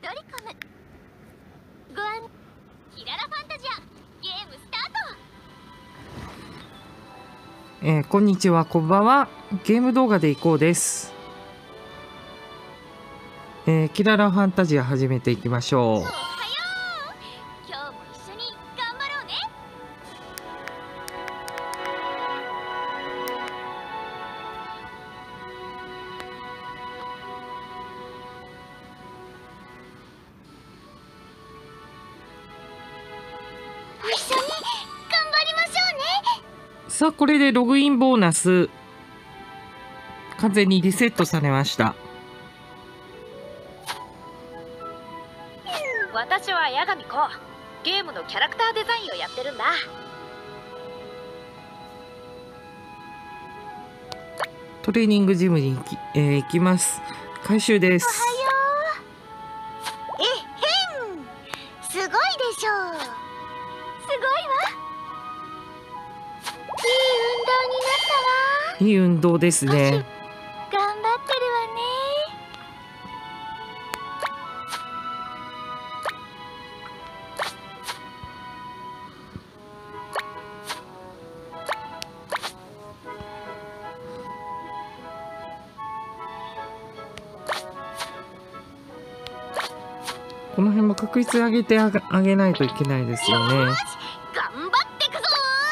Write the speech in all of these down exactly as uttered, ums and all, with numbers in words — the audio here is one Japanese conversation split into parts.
ドリコムご案キララファンタジアゲームスタート。 えー、こんにちは、こんばんは。ゲーム動画でいこうです。えー、キララファンタジア始めていきましょう。 おはよう。今日も一緒に頑張ろうね。一緒に頑張りましょうね。 さあ、これでログインボーナス完全にリセットされました。 私は八神子。ゲームのキャラクターデザインをやってるんだ。 トレーニングジムに行き、えー行きます。回収です。 えっへん、すごいでしょう。すごいわ。いい運動になったわ。 いい運動ですね。 頑張ってるわね。 この辺も確率上げてあげ、あげないといけないですよね。 よし、頑張ってくぞ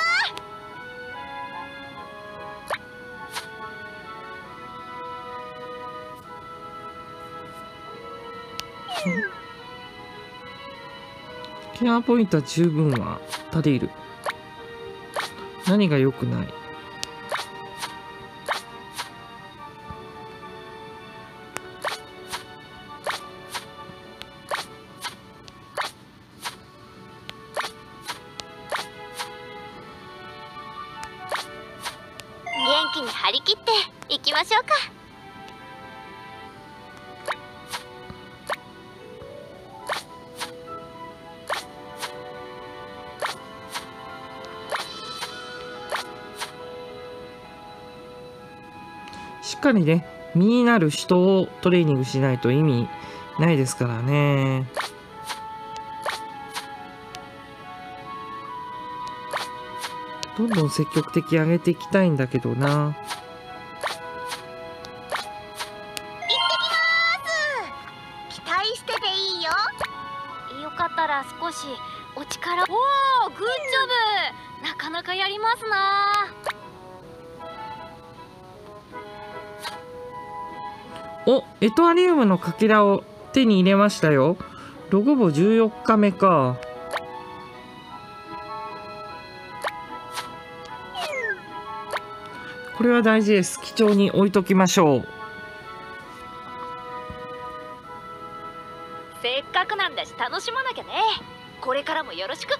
ケアポイントは十分は足りる。何が良くない？ 元気に張り切っていきましょうか。 しっかりね、身になる人をトレーニングしないと意味ないですからね。どんどん積極的上げていきたいんだけどな。 期待してていいよ。 よかったら少しお力。おお、グッジョブ。なかなかやりますな。 お、エトアリウムのかけらを手に入れましたよ。ロゴボじゅうよっかめか。これは大事です。貴重に置いときましょう。 せっかくなんだし楽しまなきゃね。これからもよろしく。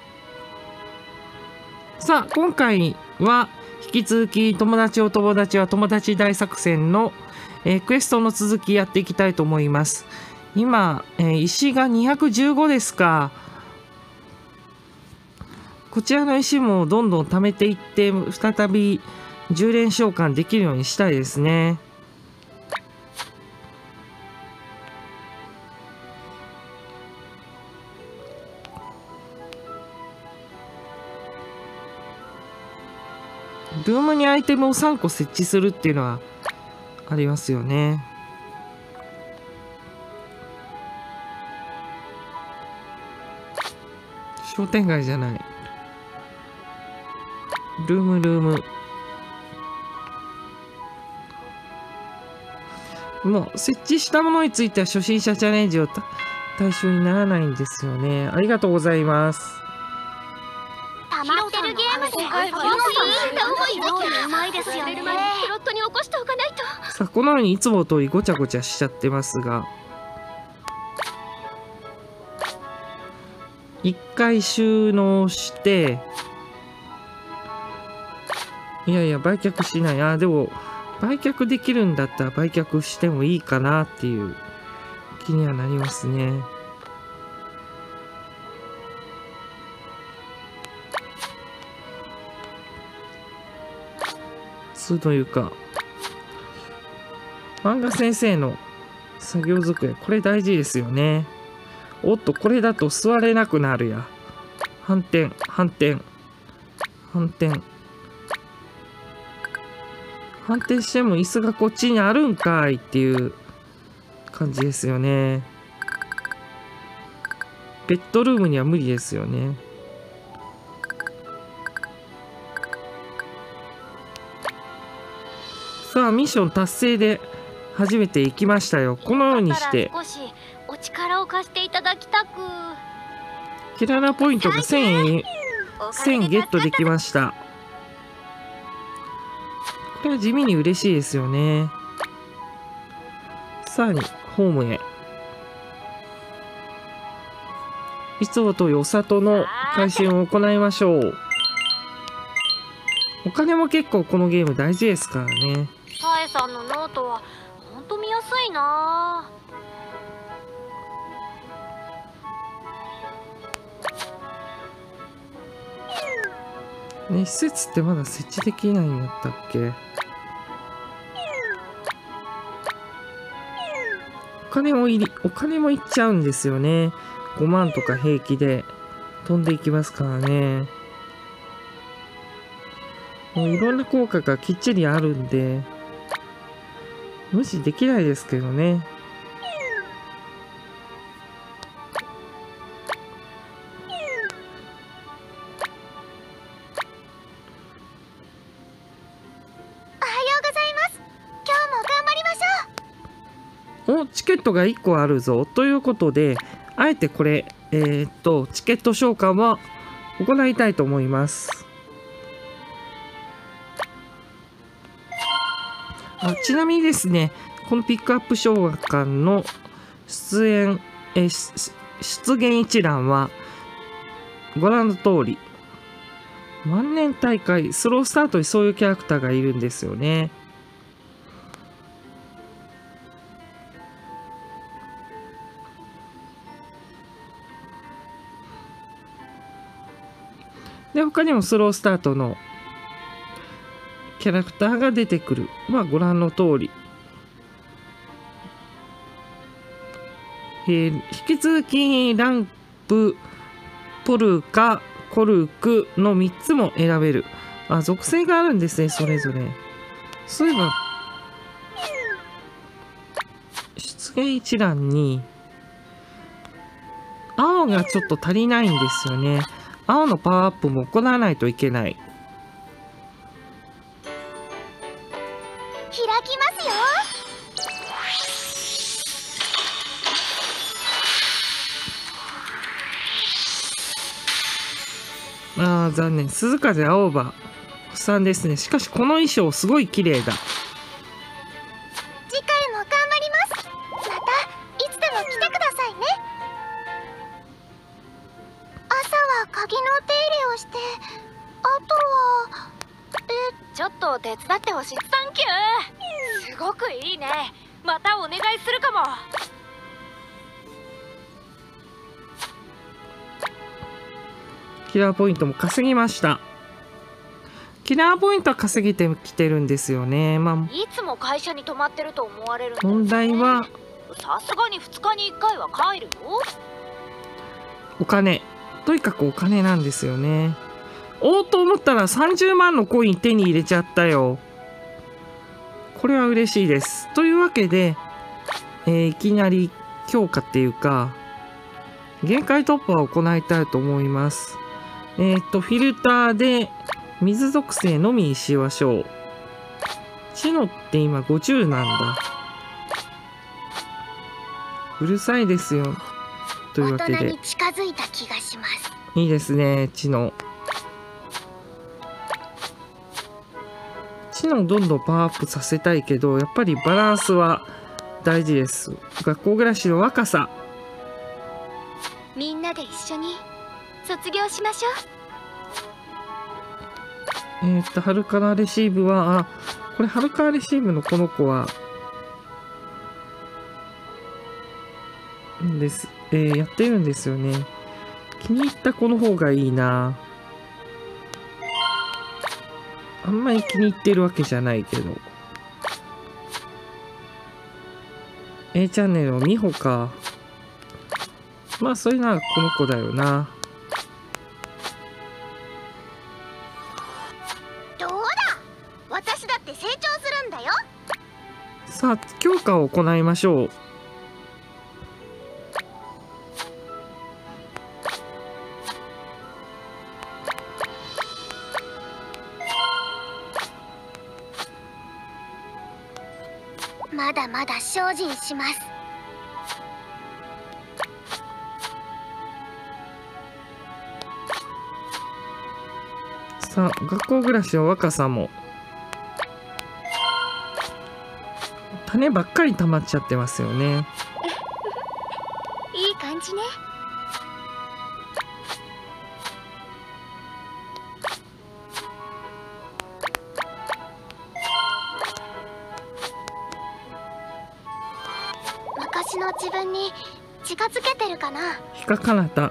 さあ、今回は引き続き友達お友達は友達大作戦の、えークエストの続きやっていきたいと思います。今、えー石がにひゃくじゅうごですか。こちらの石もどんどん貯めていって再びじゅう連召喚できるようにしたいですね。ルームにアイテムをさんこ設置するっていうのはありますよね。商店街じゃない。ルームルーム。もう設置したものについては初心者チャレンジをた対象にならないんですよね。ありがとうございます。 溜まってるゲームで今回もよくいいと思いつきうまいですよね。 フロットに起こしておかないと。 さあ、このようにいつも通りごちゃごちゃしちゃってますが、一回収納して、いやいや売却しない。あ、でも売却できるんだったら売却してもいいかなっていう気にはなりますね。普通というか、漫画先生の作業机、これ大事ですよね。 おっと、これだと座れなくなるや。反転、反転、反転。反転しても椅子がこっちにあるんかいっていう感じですよね。ベッドルームには無理ですよね。さあ、ミッション達成で初めて行きましたよ。このようにして少しお力を貸していただきたく。 キララポイントがせんえんおかせんげでゲットできました。これは地味に嬉しいですよね。さらにホームへ。いつもとお里の回収を行いましょう。お金も結構このゲーム大事ですからね。 さえさんのノートはほんと見やすいな。 ね、施設ってまだ設置できないんだったっけ？お金もいり、お金もいっちゃうんですよね。ごまんとか平気で飛んでいきますからね。もういろんな効果がきっちりあるんで、無視できないですけどね。お、チケットがいっこあるぞということで、あえてこれ、えー、っとチケット召喚は行いたいと思います。あ、ちなみにですね、このピックアップ召喚の出演、えー、出現一覧はご覧の通り、万年大会スロースタートにそういうキャラクターがいるんですよね。で、他にもスロースタートのキャラクターが出てくる。まあ、ご覧の通り。えー、引き続き、ランプ、ポルカ、コルクのみっつも選べる。あ、属性があるんですね、それぞれ。そういえば、出現一覧に、青がちょっと足りないんですよね。青のパワーアップも行わないといけない。 開きますよ。 ああ、残念。鈴風青葉さんですね。しかしこの衣装すごい綺麗だ。 次回も頑張ります。またいつでも来てくださいね。朝は鍵の手入れをして、あとはえ、ちょっと手伝ってほしい。サンキュー。すごくいいね。またお願いするかも。 キラーポイントも稼ぎました。キラーポイントは稼げてきてるんですよね。まあ、 いつも会社に泊まってると思われるんだよね。 問題はさすがにふつかにいっかいは帰るよ。 お金。とにかくお金なんですよね。おーと思ったらさんじゅうまんのコイン手に入れちゃったよ。これは嬉しいです。というわけで、えーいきなり強化っていうか、限界突破を行いたいと思います。えっと、フィルターで水属性のみにしましょう。知能って今ごじゅうなんだ。うるさいですよ。というわけで大人に、近づいた気がします。 いいですね、知能。知能どんどんパワーアップさせたいけど、やっぱりバランスは大事です。学校暮らしの若さ。 みんなで一緒に卒業しましょう。 えっと、ハルカナレシーブは、あ、これハルカナレシーブのこの子は、んです。えーやってるんですよね。気に入った子の方がいいな。あんまり気に入ってるわけじゃないけど。A チャンネルのミホか。 まあそれならこの子だよな。 どうだ、私だって成長するんだよ。 さあ強化を行いましょう。 まだまだ精進します。 さあ学校暮らしの若さも種ばっかり溜まっちゃってますよね。 いい感じね。昔の自分に近づけてるかな。 ヒカカナタ。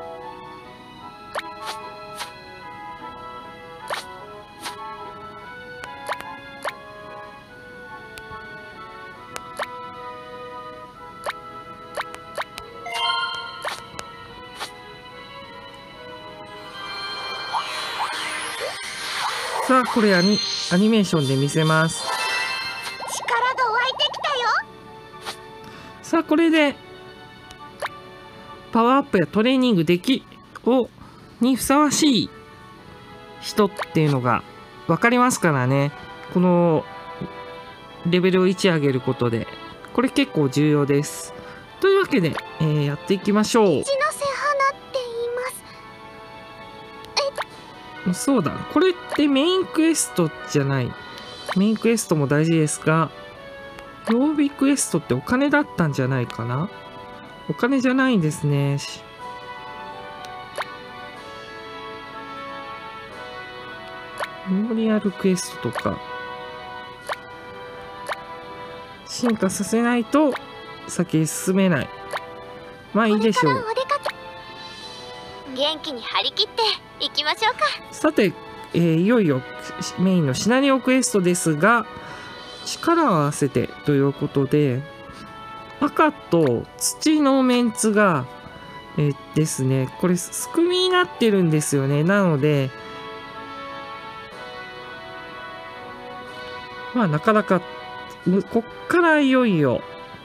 さあこれアニアニメーションで見せます。 力が湧いてきたよ。 さあこれでパワーアップやトレーニングできをにふさわしい人っていうのが分かりますからね。このレベルをいち上げることでこれ結構重要です。というわけで、えーやっていきましょう。 一ノ瀬花って言います。 そうだ、これってメインクエストじゃない。メインクエストも大事ですが、曜日クエストってお金だったんじゃないかな。お金じゃないんですね。メモリアルクエストとか進化させないと先へ進めない。まあいいでしょう。 これからお出かけ。元気に張り切っていきましょうか。 さて、えーいよいよメインのシナリオクエストですが、力を合わせてということで、赤と土のメンツが、えーですね、これすくみになってるんですよね。なので、まあなかなか、むこっからいよいよ、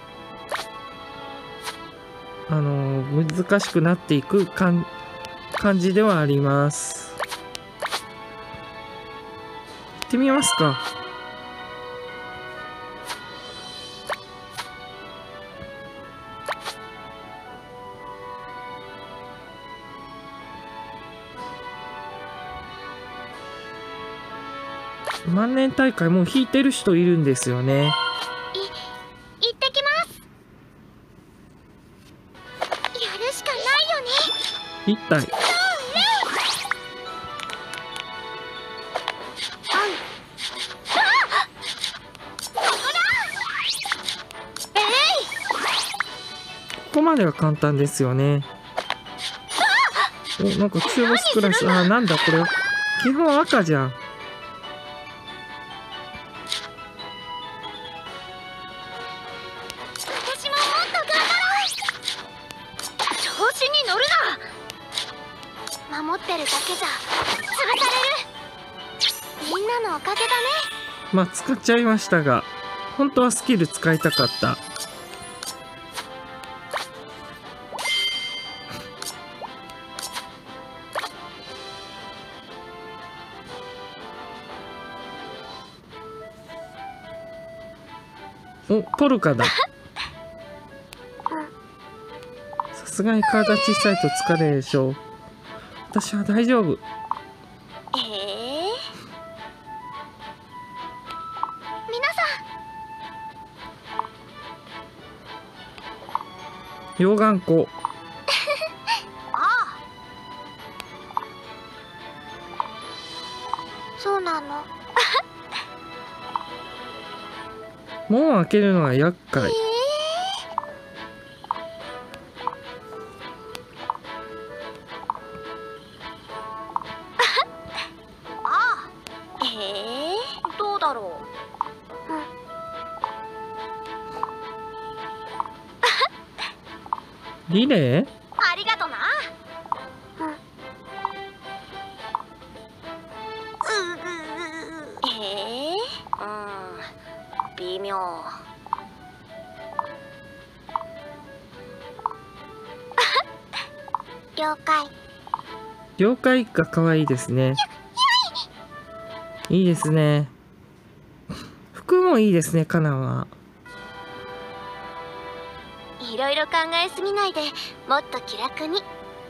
あのー難しくなっていく感感じではあります。行ってみますか。万年大会もう引いてる人いるんですよね。 い行ってきます。やるしかないよね。 一体ここまでは簡単ですよね。お、なんか中ボスクラス、あ、なんだこれ。基本赤じゃん。 私ももっと頑張ろう。調子に乗るな。守ってるだけじゃ潰される。みんなのおかげだね。 まあ使っちゃいましたが、本当はスキル使いたかった。お、ポルカだ。さすがに体小さいと疲れるでしょう。私は大丈夫。 ええ皆さん。 溶岩湖。 ああ、そうなの。 門を開けるのは厄介。 ああ、ええどうだろう。 リレー？ ありがとな。 ええうん、微妙。 了解。 了解が可愛いですね。いいですね。服もいいですね、カナは。 いろいろ考えすぎないで、もっと気楽にね。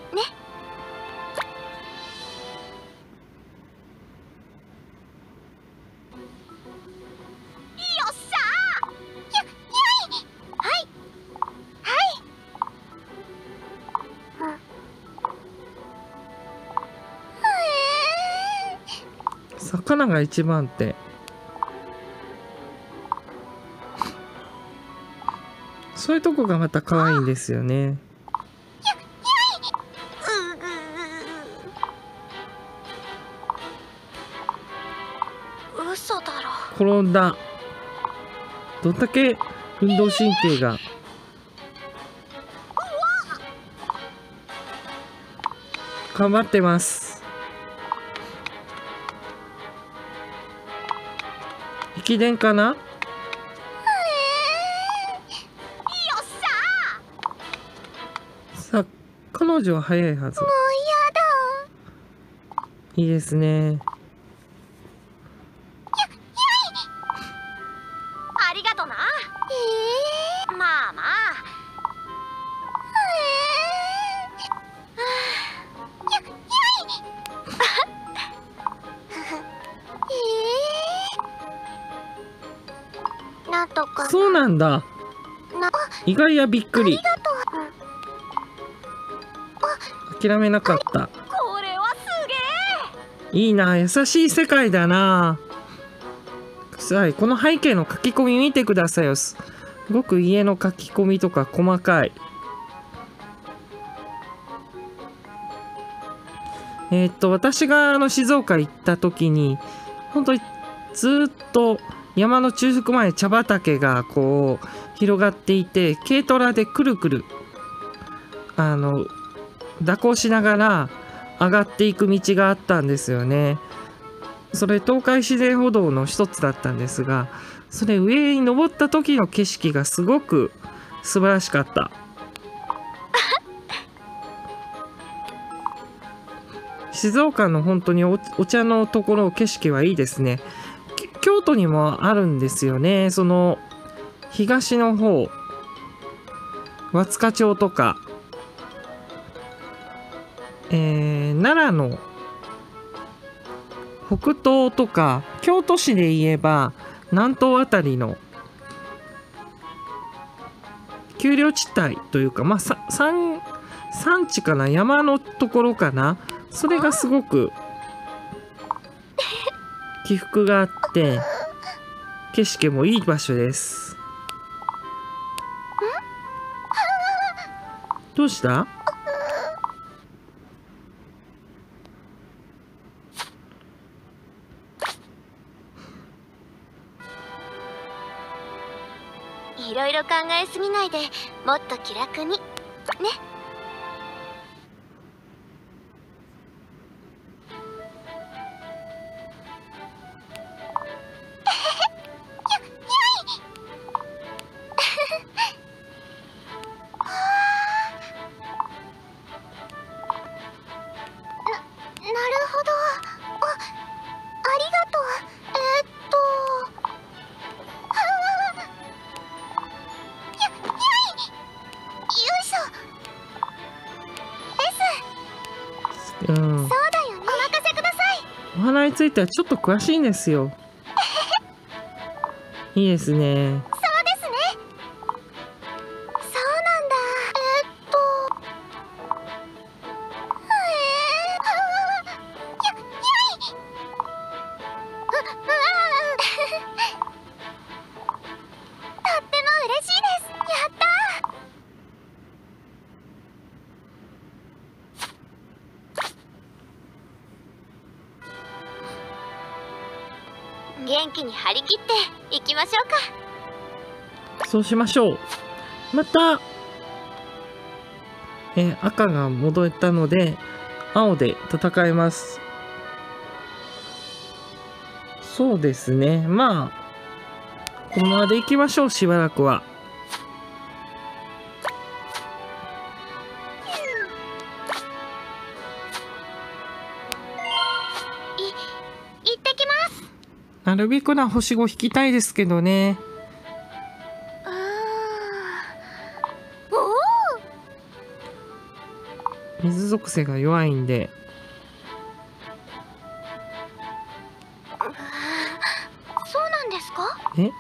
魚が一番ってそういうとこがまた可愛いんですよね。 嘘だろ。 転んだ。どんだけ運動神経が。頑張ってます。駅伝かな。さあ、彼女は早いはず。 もういいですね。 ありがとな。 えまあまあ。 ー、なんとかそうなんだ。 な。 意外やびっくり。 ありがとう。 諦めなかった。 これはすげえ。 いいな、優しい世界だな。さあ、この背景の書き込み見てくださいよ。すごく家の書き込みとか細かい。えーっと私があの静岡行った時に本当にずっと山の中腹まで茶畑がこう広がっていて、軽トラでくるくるあの蛇行しながら上がっていく道があったんですよね。それ東海自然歩道の一つだったんですが、それ上に登った時の景色がすごく素晴らしかった。静岡の本当に お, お茶のところ景色はいいですね。京都にもあるんですよね。その東の方、和塚町とか、えー、奈良の北東とか、京都市で言えば南東あたりの丘陵地帯というか、まあ、さ山山地かな、山のところかな、それがすごく起伏があって景色もいい場所です。どうした？ いろいろ考えすぎないで、もっと気楽にね。 うん、 そうだよね。お任せください。 お花についてはちょっと詳しいんですよ。いいですね。 そうですね。そうなんだ。えっとえー、ややい。ううわとっても嬉しいです。やったー。元気に張り切っていきましょうか。 そうしましょう。また、ええー赤が戻ったので青で戦います。そうですね、まあこのままでいきましょう。しばらくは。 い行ってきます。 なるべくな星ご引きたいですけどね。 うーん。おお。 水属性が弱いんで。 そうなんですか？ え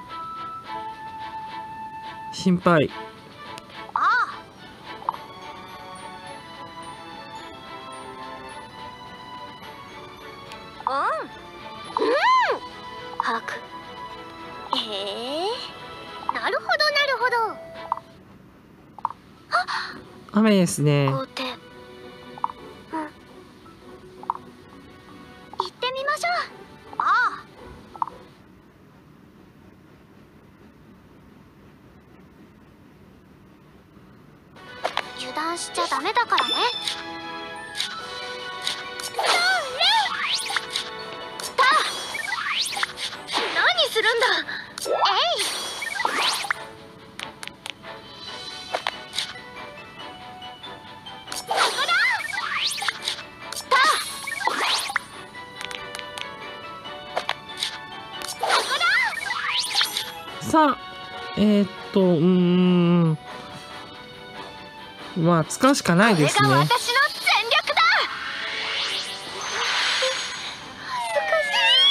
心配。 ああ。うん。うん。把握。へえ。なるほどなるほど。 雨ですね。 皇帝。うん。行ってみましょう。ああ。油断しちゃダメだからね。何するんだ。えい。そこだ。そこだ。 さあえー、っとうーんまあ使うしかないですね。 これが私の戦略だ。恥ずか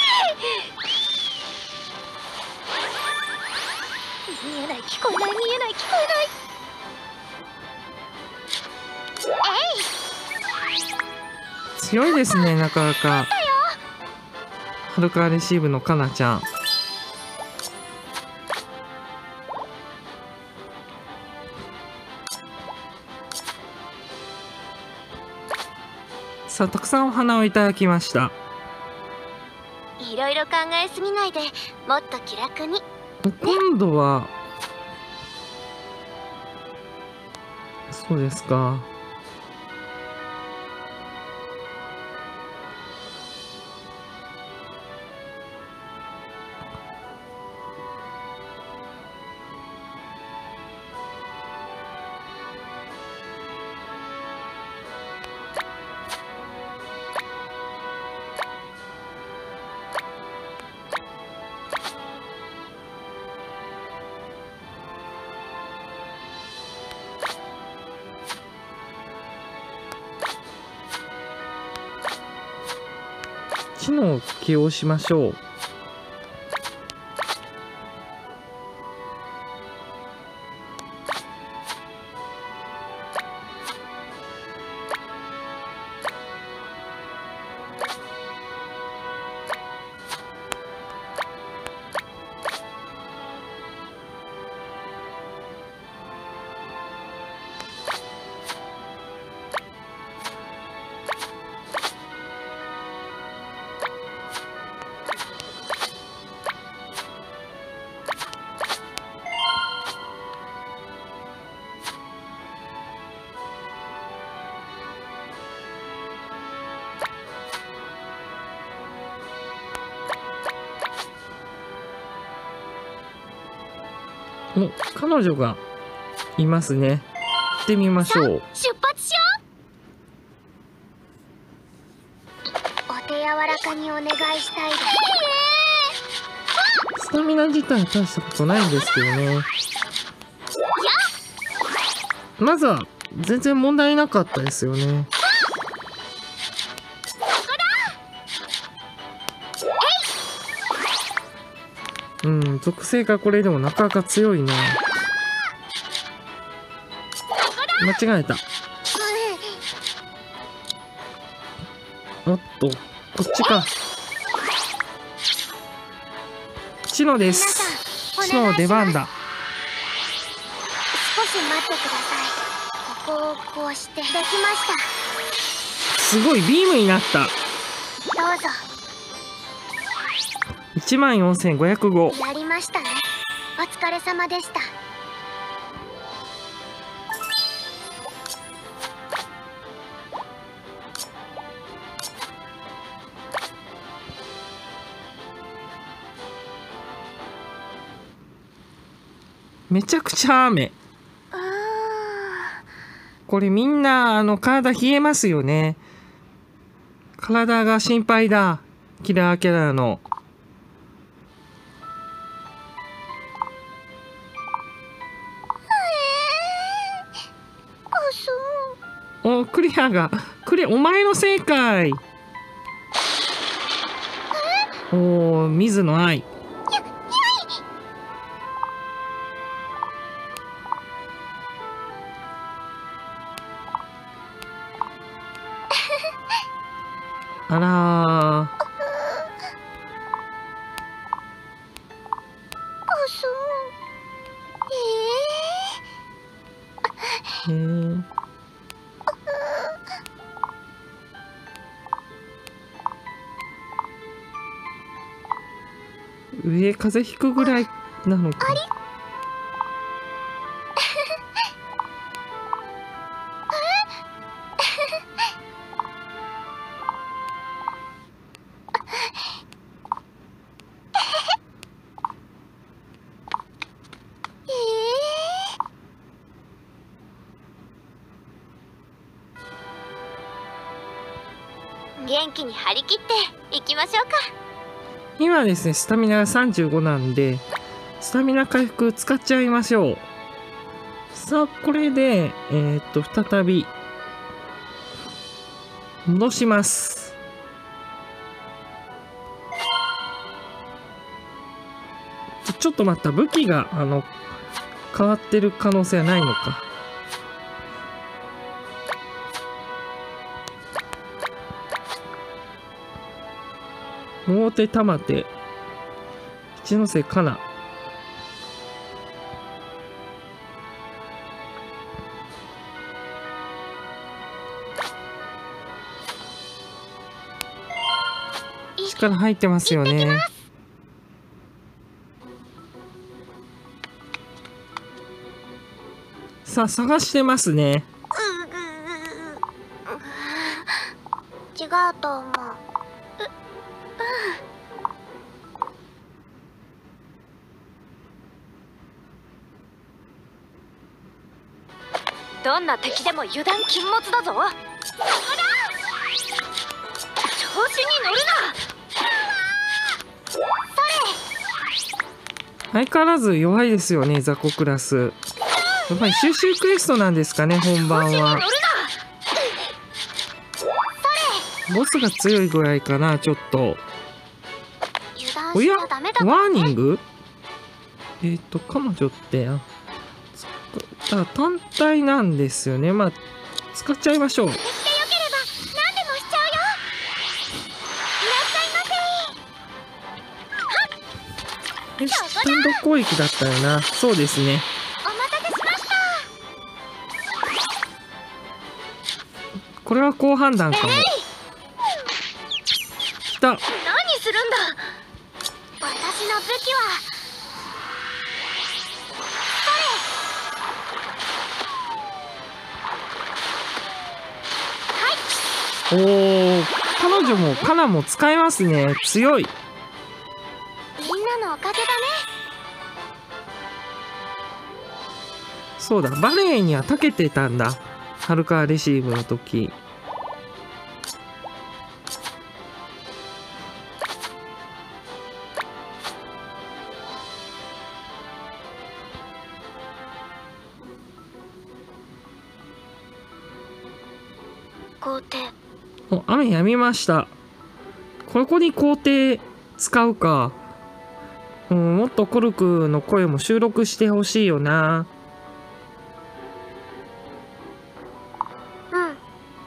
しい。見えない、聞こえない、見えない、聞こえない。えい。 強いですね、なかなか。はるかレシーブのかなちゃん。さあたくさんお花をいただきました。 いろいろ考えすぎないで、もっと気楽に。 今度はそうですか。知能を起用しましょう。お、彼女がいますね。行ってみましょう。 出発しよう。お手柔らかにお願いしたいです。 スタミナ自体は大したことないんですけどね。まずは全然問題なかったですよね。うん、属性がこれでもなかなか強いね。間違えた。おっと、こっちか。チノで皆す。 さん、 チノの出番だ。 少し待ってください。ここをこうしてできました。 すごいビームになった。 どうぞ。 いちまんよんせんごひゃくご。 やりましたね。お疲れ様でした。 めちゃくちゃ雨。 うーん。 これみんなあの体冷えますよね。体が心配だ。キラーキャラの。 くすん。 お、クリアが、クリア、お前の正解。おー、水野愛。あらくすん。えー。へー。上風邪ひくぐらいなのか。 えー、元気に張り切っていきましょうか。 今ですね、スタミナがさんじゅうごなんで、スタミナ回復使っちゃいましょう。さあ、これで、えー、っと、再び、戻します。ちょっと待った、武器が、あの、変わってる可能性はないのか。大手玉手一ノ瀬かな。力入ってますよね。さあ探してますね。 違うと思う。 どんな敵でも油断禁物だぞ。調子に乗るな。 相変わらず弱いですよね、雑魚クラス。やっぱり収集クエストなんですかね、本番は。ボスが強いぐらいかな、ちょっと。おや、ワーニング？えっと、彼女って、あ、だ単体なんですよね。まあ、使っちゃいましょう。 してよければ何でもしちゃうよ。いらっしゃいませ。 え、スタンド攻撃だったよな。そうですね。 お待たせしました。 これは好判断かも。来た。 何するんだ。 私の武器はおお、彼女もカナも使えますね。強い。 みんなのおかげだね。 そうだ、バレエには長けてたんだ。ハルカーレシーブの時。 皇帝。 お、雨止みました。ここに皇帝使うか。うん、もっとコルクの声も収録してほしいよな。 うん。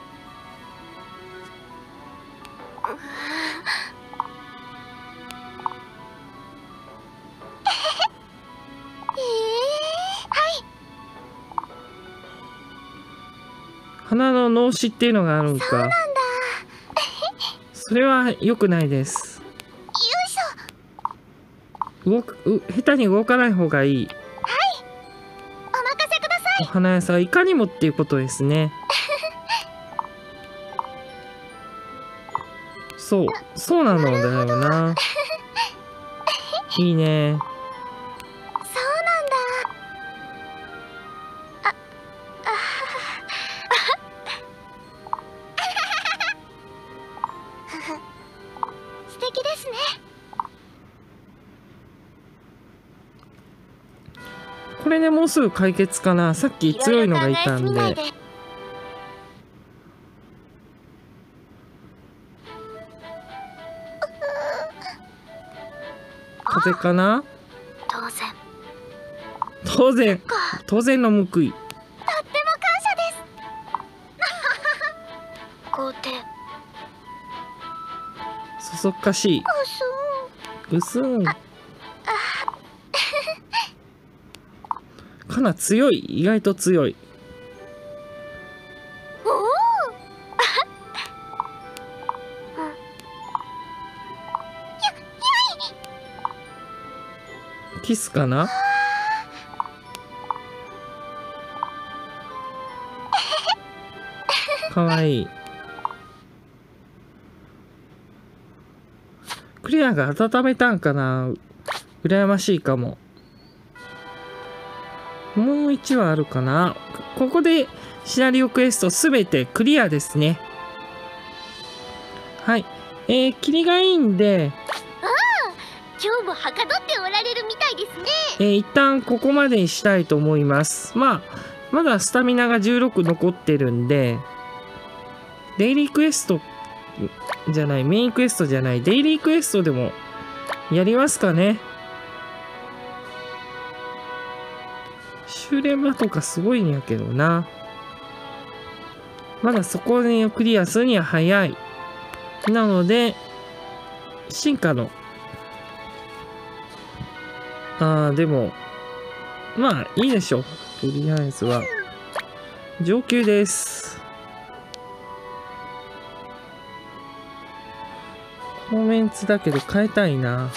鼻の脳死っていうのがあるんか。 そうなんだ。 それは良くないです。 よいし動く、う、下手に動かない方がいい。 ょ。お任せください。 お花屋さん、いかにもっていうことですね。そう、そうなのだよな。いいね。 そうなんだ。 これでもうすぐ解決かな。さっき強いのがいたんいろいろ考えすぎないで。風かな。 当然。 当然か。 当然の報い。 とっても感謝です。皇帝。 そそっかしい。 うすん。 うすん。かな強い。意外と強い。 おお。 キスかな。かわいい。クリアが温めたんかな。羨ましいかも。もういちわあるかな。ここでシナリオクエストすべてクリアですね。はい。えー、霧がいいんで、 今日もはかどっておられるみたいですね。 えー一旦ここまでにしたいと思います。まあ、まだスタミナがじゅうろく残ってるんで、デイリークエストじゃない、メインクエストじゃない、デイリークエストでもやりますかね。シュレマとかすごいんやけどな。まだそこにクリアするには早い。なので、進化の、ああ、でも、まあいいでしょう。とりあえずは。上級です。このメンツだけど変えたいな。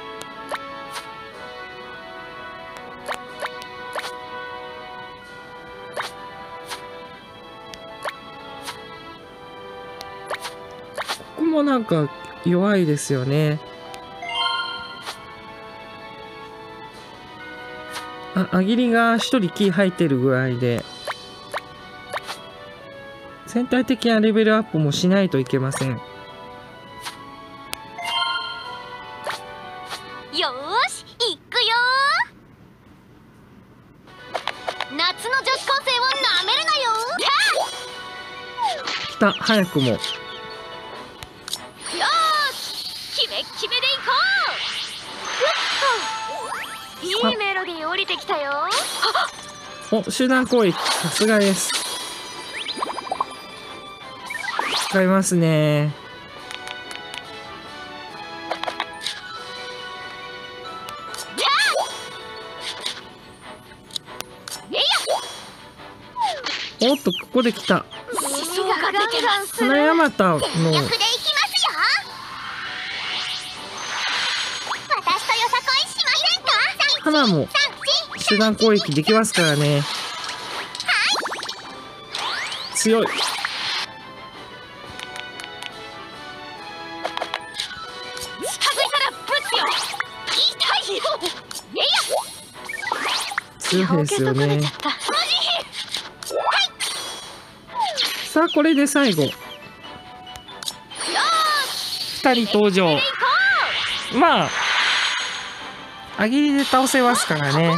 ここもなんか弱いですよね。あ、あぎりが一人キー入ってる具合で、全体的なレベルアップもしないといけません。 よーし、行くよー。夏の女子高生をなめるなよ来た、早くも。 よーし、キメッキメで行こう。いいメロディー降りてきたよ。 お、集団攻撃、さすがです。使いますね。おっと、ここで来た。 シソが出てます。 花山田の、 全力でいきますよ。私とよさこいしませんか。 花も集団攻撃できますからね。強い。 近づいたらぶつよ。痛いよ。えいや。 強いですよね。 た。 さあ、これで最後。二人登場。まあ、あぎりで倒せますからね。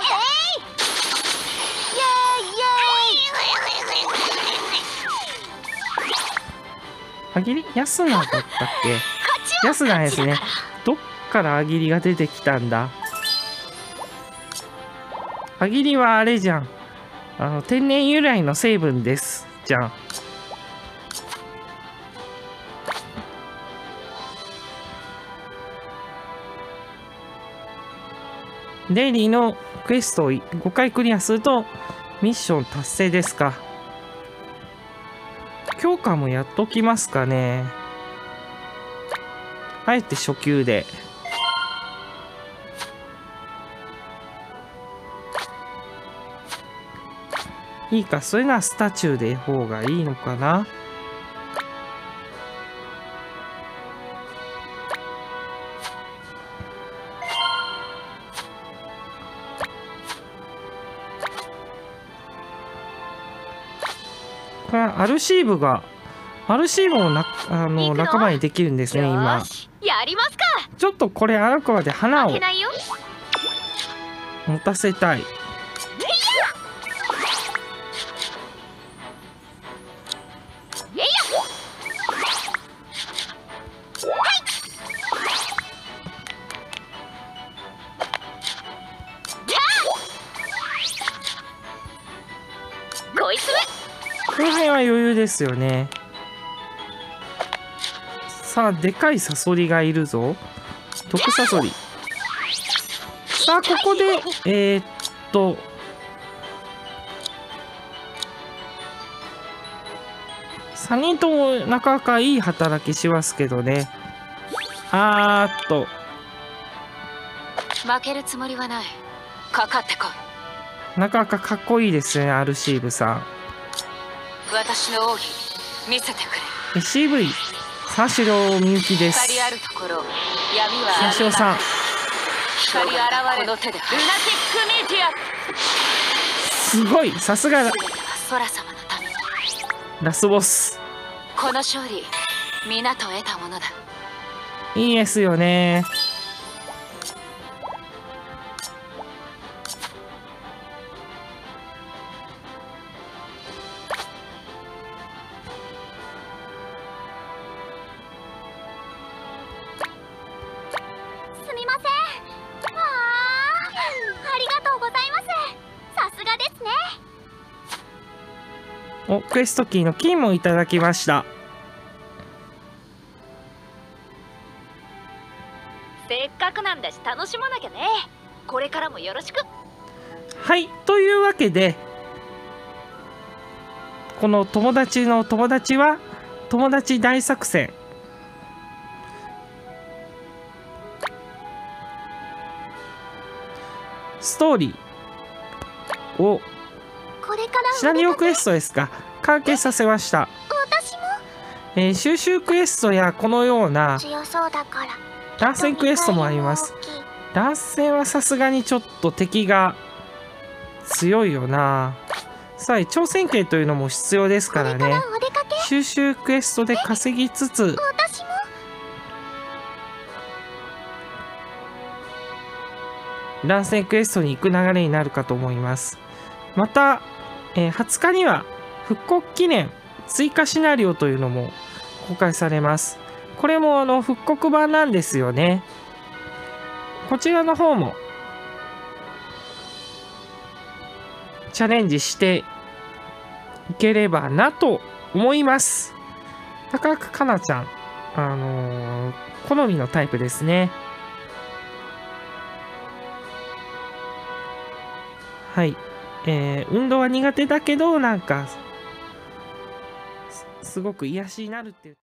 あぎり安菜だったっけ。安菜ですね。どっからあぎりが出てきたんだ。あぎりはあれじゃん。あの天然由来の成分ですじゃん。デイリーのクエストをごかいクリアするとミッション達成ですか。強化もやっときますかね。あえて初級で。いいか、それならスタチューで方がいいのかな。これはアルシーブがアルシーブをなあの行くの仲間にできるんですね。 よ今ーし、やりますか。 ちょっとこれあらかわで花を負けないよ。 持たせたい。 この辺は余裕ですよね。さあでかいサソリがいるぞ。毒サソリ。さあここでえー、っとさんにんともなかなかいい働きしますけどね。あーっと負けるつもりはない。かかってこい。 なかなかかっこいいですね、アルシーブさん。 私の奥義見せてくれ。 エスシーブイ 三四郎みゆきです。 光あるところ闇は三四郎さん光現れの手でルナティックミーティア。 すごい、さすが全ては空様のため。 ラスボス。 この勝利皆と得たものだ。 いいですよね。 すみません。わあ、ありがとうございます。さすがですね。 お、クエストキーの金もいただきました。 せっかくなんだし楽しまなきゃね。これからもよろしく。 はい、というわけでこの友達の友達は友達大作戦ストーリーをこれからシナリオクエストですか、完結させました。 私もえー収集クエストやこのような強そうだから。 断線クエストもあります。断線はさすがにちょっと敵が強いよな。さあ挑戦権というのも必要ですからね。 これからお出かけ。 収集クエストで稼ぎつつ私も。 乱戦クエストに行く流れになるかと思います。また、えーはつかには復刻記念追加シナリオというのも公開されます。これもあの復刻版なんですよね。こちらの方もチャレンジしていければなと思います。高くかなちゃん、あのー好みのタイプですね。はい、えー運動は苦手だけどなんかすすごく癒しになるっていう。